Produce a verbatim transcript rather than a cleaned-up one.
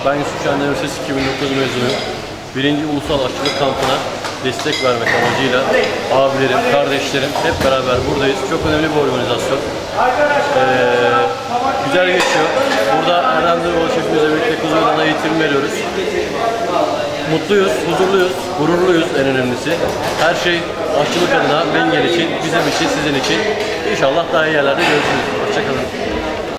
Ben Yusuf Şahin Demirses iki bin dokuz mezunuyum. Birinci Ulusal Aşçılık Kampı'na destek vermek amacıyla abilerim, kardeşlerim hep beraber buradayız. Çok önemli bir organizasyon. Ee, güzel geçiyor. Burada Erdem Dırbalı şefimizle birlikte kuzu dana eğitim veriyoruz. Mutluyuz, huzurluyuz, gururluyuz en önemlisi. Her şey aşçılık adına, Bingöl için, bizim için, sizin için. İnşallah daha iyi yerlerde görüşürüz. Hoşçakalın.